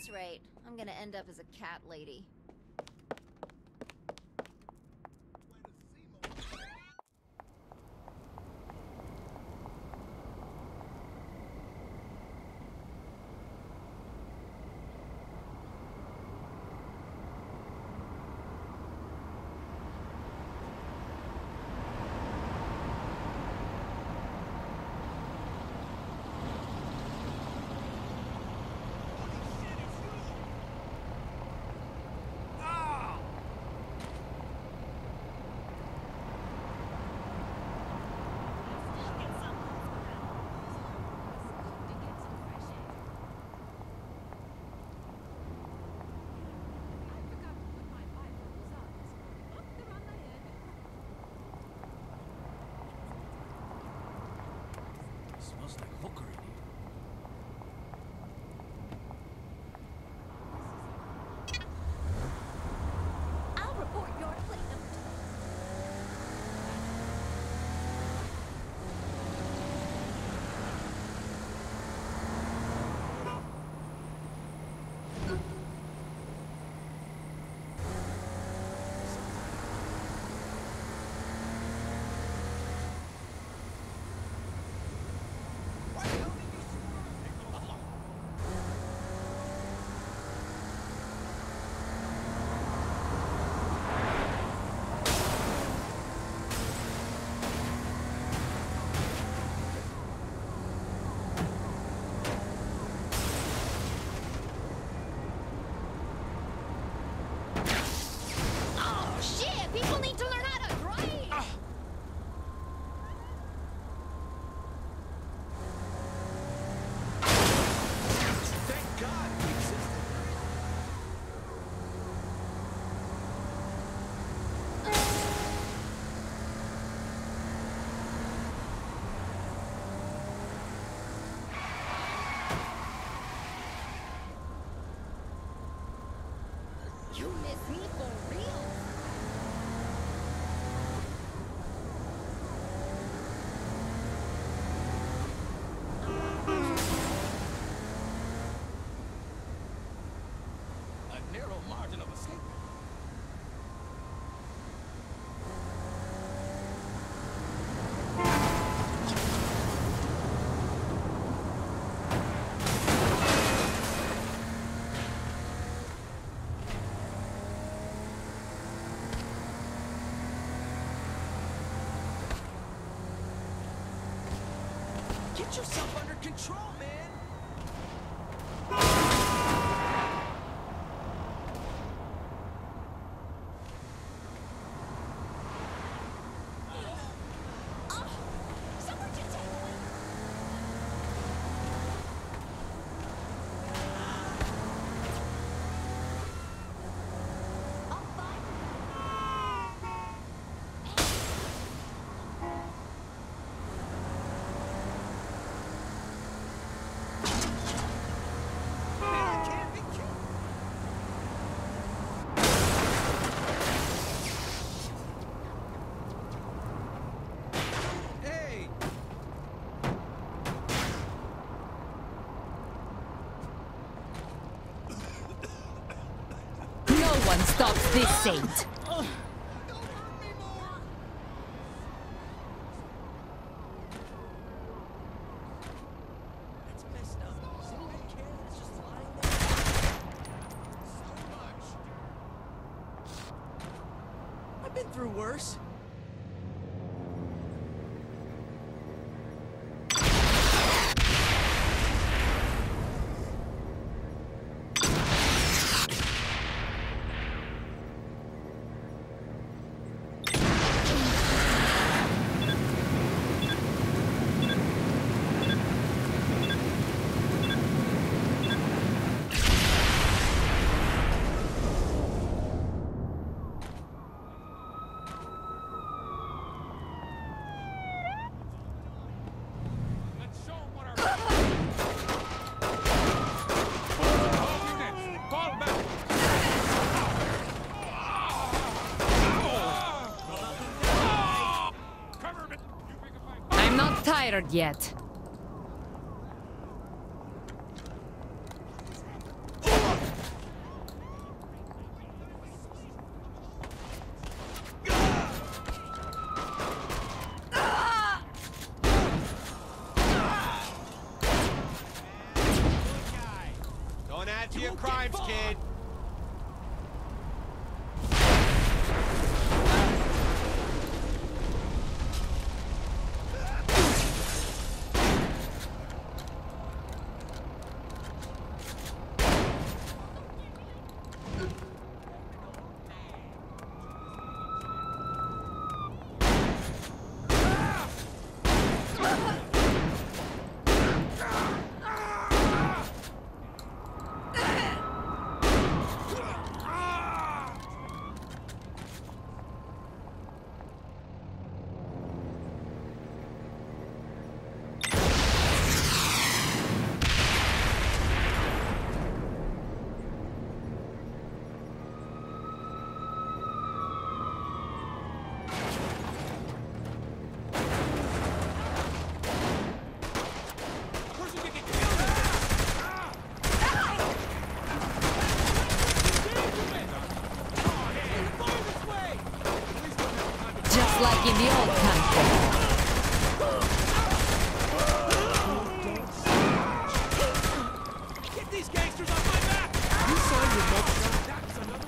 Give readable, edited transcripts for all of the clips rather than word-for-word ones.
this rate, I'm gonna end up as a cat lady. Smells like hooker in here. I'll report your plate number. People need to learn how to drive! Thank God we existed. You miss me for real? A narrow margin of escape. Get yourself under control, man! Someone just take me! I'll find Man, I can't be killed. Hey! No one stops this saint. That's messed up. Does anyone care that it's just lying there? So much. I've been through worse. Let's show 'em what our... Fall back! Cover me! You pick a fight. I'm not tired yet. back to your crimes, kid. Just like in the old country. Get these gangsters off my back! You signed your mugshot? That's another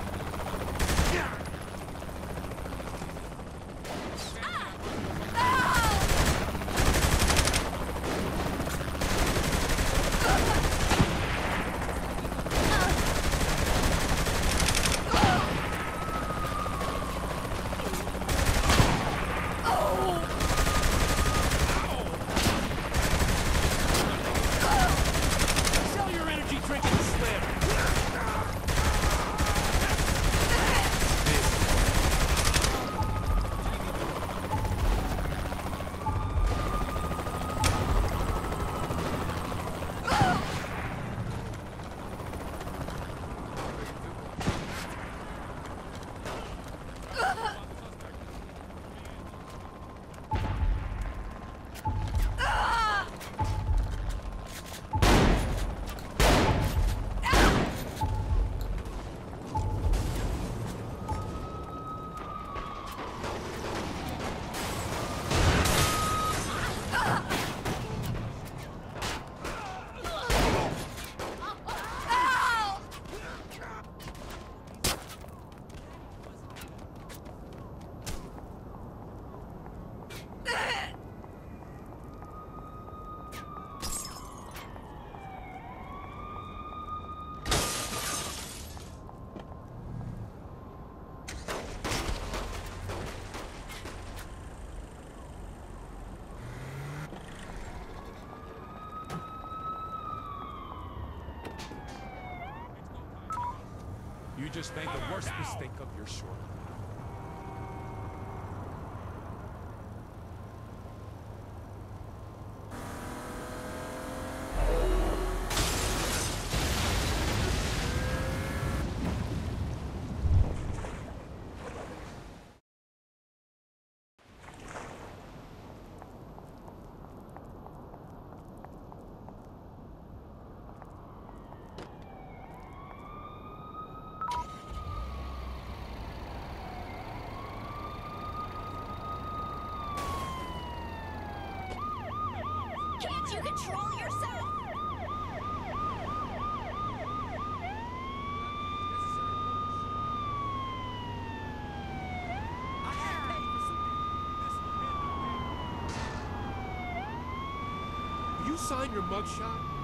Sell your energy drink in the slam! You just made the worst mistake of your short life. Can't you control yourself? You signed your mugshot?